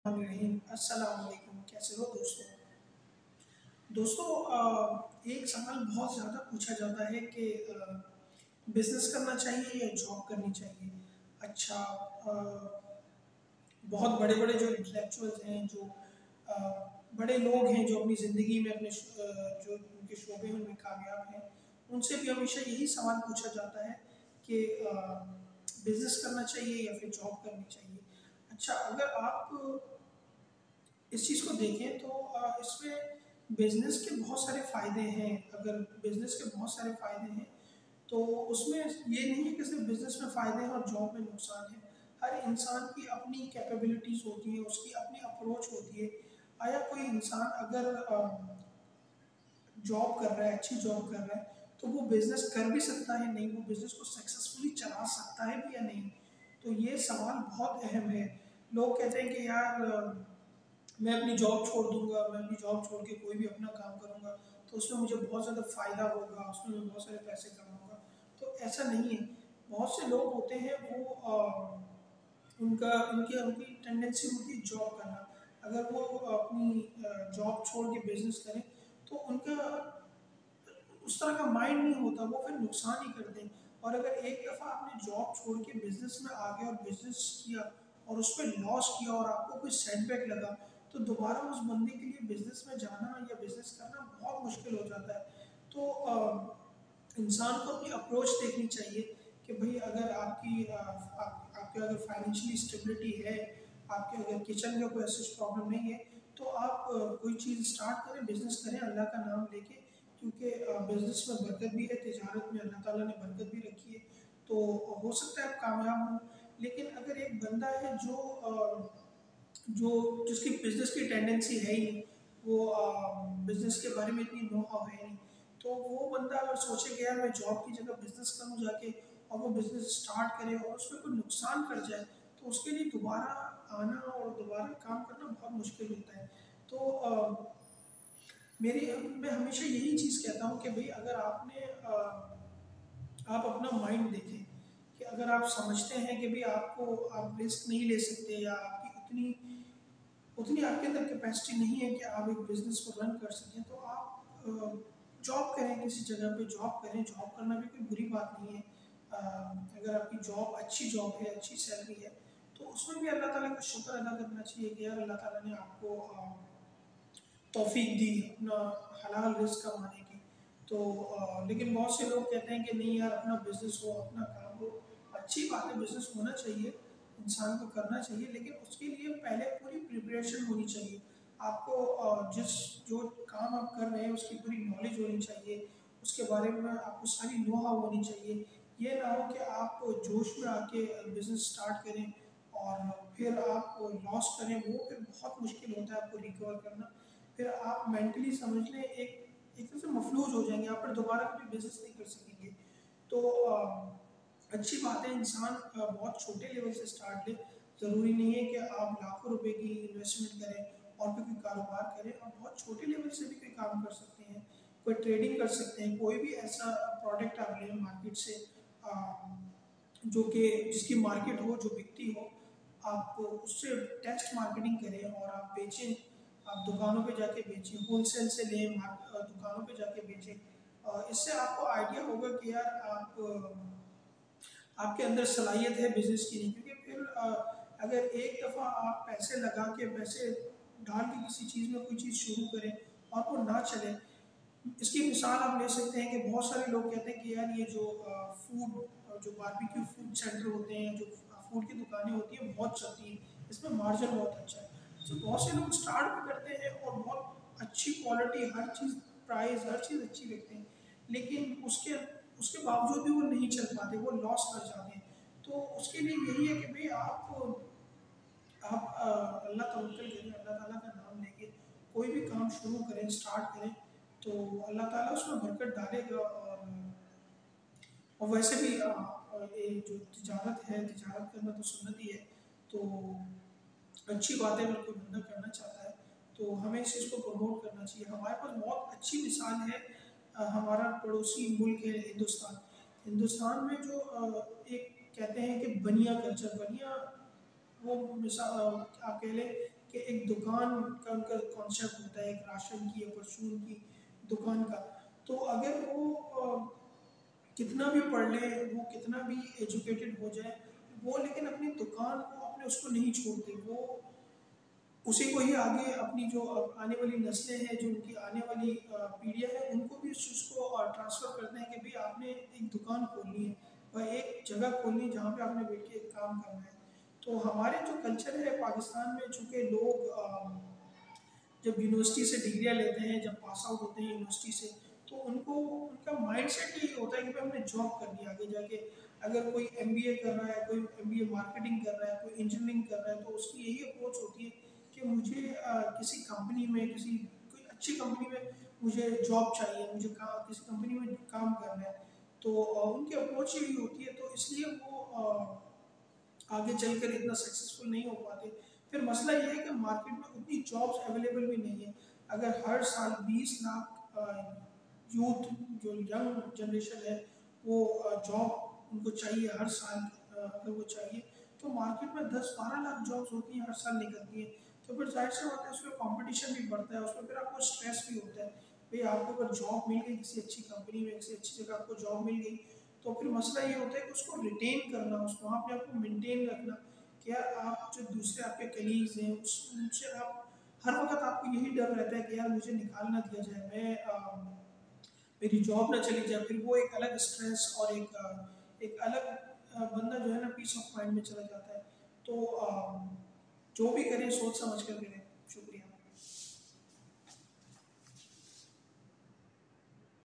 रहीम अस्सलाम वालेकुम। कैसे हो दोस्तों? दोस्तों, एक सवाल बहुत ज़्यादा पूछा जाता है कि बिजनेस करना चाहिए या जॉब करनी चाहिए। अच्छा, बहुत बड़े बड़े जो इंटेलेक्चुअल्स हैं, जो बड़े लोग हैं जो अपनी ज़िंदगी में जो उनके शोबे हैं उनमें कामयाब हैं, उनसे भी हमेशा यही सवाल पूछा जाता है कि बिजनेस करना चाहिए या फिर जॉब करनी चाहिए। अच्छा, अगर आप इस चीज़ को देखें तो इसमें बिजनेस के बहुत सारे फ़ायदे हैं। अगर बिजनेस के बहुत सारे फ़ायदे हैं तो उसमें ये नहीं है कि सिर्फ बिजनेस में फ़ायदे हैं और जॉब में नुकसान है। हर इंसान की अपनी कैपेबिलिटीज़ होती हैं, उसकी अपनी अप्रोच होती है। आया कोई इंसान अगर जॉब कर रहा है, अच्छी जॉब कर रहा है, तो वो बिजनेस कर भी सकता है, नहीं वो बिजनेस को सक्सेसफुली चला सकता है भी या नहीं। तो ये सवाल बहुत अहम है। लोग कहते हैं कि यार मैं अपनी जॉब छोड़ दूंगा, मैं अपनी जॉब छोड़ के कोई भी अपना काम करूंगा तो उसमें मुझे बहुत ज़्यादा फ़ायदा होगा, उसमें मैं बहुत सारे पैसे कमाऊंगा। तो ऐसा नहीं है। बहुत से लोग होते हैं वो उनका उनकी उनकी टेंडेंसी होती है जॉब करना। अगर वो अपनी जॉब छोड़ के बिजनेस करें तो उनका उस तरह का माइंड नहीं होता, वो फिर नुकसान ही करते हैं। और अगर एक दफ़ा आपने जॉब छोड़ के बिजनेस में आ गए और बिजनेस किया और उस पर लॉस किया और आपको कोई सेटबैक लगा, तो दोबारा उस बंदे के लिए बिजनेस में जाना या बिजनेस करना बहुत मुश्किल हो जाता है। तो इंसान को अपनी अप्रोच देखनी चाहिए कि भाई अगर आपके अगर फाइनेंशियली स्टेबिलिटी है, आपके अगर किचन में कोई ऐसी प्रॉब्लम नहीं है, तो आप कोई चीज़ स्टार्ट करें, बिजनेस करें अल्लाह का नाम लेके। क्योंकि बिजनेस में बरकत भी है, तिजारत में अल्लाह ताला ने बरकत भी रखी है। तो हो सकता है आप कामयाब हों। लेकिन अगर एक बंदा है जो जिसकी बिजनेस की टेंडेंसी है ही नहीं, वो बिजनेस के बारे में इतनी नो हाउ है नहीं, तो वो बंदा अगर सोचे कि यार मैं जॉब की जगह बिजनेस करूँ जाके, और वो बिजनेस स्टार्ट करे और उसमें कोई नुकसान कर जाए, तो उसके लिए दोबारा आना और दोबारा काम करना बहुत मुश्किल होता है। तो मैं हमेशा यही चीज़ कहता हूँ कि भाई अगर आप अपना माइंड देखें कि अगर आप समझते हैं कि भाई आप रिस्क नहीं ले सकते या आपकी उतनी उतनी आपके अंदर कैपेसिटी नहीं है कि आप एक बिजनेस को रन कर सकें, तो आप जॉब करें, किसी जगह पे जॉब करें। जॉब करना भी कोई बुरी बात नहीं है। अगर आपकी जॉब अच्छी जॉब है, अच्छी सैलरी है, तो उसमें भी अल्लाह ताला का शुक्र अदा करना चाहिए कि यार अल्लाह ताला ने आपको तौफीक दी अपना हलाल रिस्क कमाने की। तो लेकिन बहुत से लोग कहते हैं कि नहीं यार अपना बिजनेस हो, अपना काम हो। अच्छी बात है, बिजनेस होना चाहिए, इंसान को करना चाहिए, लेकिन उसके लिए पहले पूरी प्रिपरेशन होनी चाहिए। आपको जिस जो काम आप कर रहे हैं उसकी पूरी नॉलेज होनी चाहिए, उसके बारे में आपको सारी नो हाउ होनी चाहिए। ये ना हो कि आप जोश में आके बिजनेस स्टार्ट करें और फिर आप लॉस करें, वो फिर बहुत मुश्किल होता है आपको रिकवर करना। फिर आप मेंटली समझ लें एक तरह से मफलूज हो जाएंगे, आप फिर दोबारा कभी बिजनेस नहीं कर सकेंगे। तो अच्छी बात है इंसान बहुत छोटे लेवल से स्टार्ट ले। ज़रूरी नहीं है कि आप लाखों रुपए की इन्वेस्टमेंट करें और फिर कोई कारोबार करें। आप बहुत छोटे लेवल से भी कोई काम कर सकते हैं, कोई ट्रेडिंग कर सकते हैं, कोई भी ऐसा प्रोडक्ट आप लें मार्केट से जो कि जिसकी मार्केट हो, जो बिकती हो, आप उससे टेस्ट मार्केटिंग करें और आप बेचें। आप दुकानों पे जाके बेचें, होलसेल से लें, दुकानों पे जाके बेचें। इससे आपको आइडिया होगा कि यार आपके अंदर सलाहियत है बिजनेस की। नहीं, क्योंकि फिर अगर एक दफ़ा आप पैसे लगा के पैसे डाल के किसी चीज़ में कोई चीज़ शुरू करें और वो ना चले, इसकी मिसाल आप ले सकते हैं कि बहुत सारे लोग कहते हैं कि यार ये जो जो बारबेक्यू फूड सेंटर होते हैं, जो फूड की दुकानें होती हैं, बहुत चलती हैं, इसमें मार्जिन बहुत अच्छा है। तो बहुत से लोग स्टार्ट भी करते हैं और बहुत अच्छी क्वालिटी, हर चीज़, प्राइस, हर चीज़ अच्छी रखते हैं, लेकिन उसके उसके बावजूद भी वो नहीं चल पाते, वो लॉस कर जाते हैं। तो उसके लिए यही है कि भाई आप अल्लाह तवक्कल करें, अल्लाह ताला का नाम लेके कोई भी काम शुरू करें, स्टार्ट करें, तो अल्लाह ताला उसमें बरकत डालेगा। और वैसे भी ये जो तिजारत है, तिजारत करना तो सुन्नत ही है। तो अच्छी बात है, अगर कोई बंदा करना चाहता है तो हमें इस चीज़ को प्रमोट करना चाहिए। हमारे पास बहुत अच्छी मिसाल है। हमारा पड़ोसी मुल्क है हिंदुस्तान। हिंदुस्तान में जो एक कहते हैं कि बनिया कल्चर, बनिया वो आप कह लें कि एक दुकान का उनका कॉन्सेप्ट होता है, एक राशन की या परचून की दुकान का। तो अगर वो कितना भी पढ़ ले, वो कितना भी एजुकेटेड हो जाए, वो लेकिन अपनी दुकान को, अपने उसको नहीं छोड़ते। वो उसी को ही आगे अपनी जो आने वाली नस्लें हैं, जो उनकी आने वाली पीढ़ियाँ हैं, उनको भी उस चीज़ को ट्रांसफ़र करते हैं कि भाई आपने एक दुकान खोलनी है और एक जगह खोलनी है जहाँ पे आपने बैठ के काम करना है। तो हमारे जो कल्चर है पाकिस्तान में, चूँकि लोग जब यूनिवर्सिटी से डिग्रियाँ लेते हैं, जब पास आउट होते हैं यूनिवर्सिटी से, तो उनको उनका माइंडसेट ही होता है कि भाई हमने जॉब करनी है आगे जाके। अगर कोई एमबीए कर रहा है, कोई एमबीए मार्केटिंग कर रहा है, कोई इंजीनियरिंग कर रहा है, तो उसकी यही अप्रोच होती है कि मुझे किसी कंपनी में, किसी कोई अच्छी कंपनी में मुझे जॉब चाहिए, मुझे किसी कंपनी में काम करना है। तो उनकी अप्रोच यही होती है, तो इसलिए वो आगे चलकर इतना सक्सेसफुल नहीं हो पाते। फिर मसला ये है कि मार्केट में उतनी जॉब्स अवेलेबल भी नहीं है। अगर हर साल 20 लाख यूथ, जो यंग जनरेशन है, वो जॉब उनको चाहिए हर साल, अगर वो चाहिए, तो मार्केट में 10-12 लाख जॉब्स होती हैं, हर साल निकलती हैं। तो फिर जाहिर सी बात है, उसमें कंपटीशन भी बढ़ता है, उसमें फिर आपको स्ट्रेस भी होता है। भाई आपको अगर जॉब मिल गई किसी अच्छी कंपनी में, किसी अच्छी जगह आपको जॉब मिल गई, तो फिर मसला ये होता है कि उसको रिटेन करना, उसको अपने आप को मेंटेन रखना। क्या आप जो दूसरे आपके कलीग्स हैं, उनसे आप हर वक्त आपको यही डर रहता है कि यार मुझे निकाल ना दिया जाए, मेरी जॉब ना चली जाए। फिर वो एक अलग स्ट्रेस और एक अलग बंदा जो है ना पीस ऑफ माइंड में चला जाता है। तो जो भी करें सोच समझ कर करें।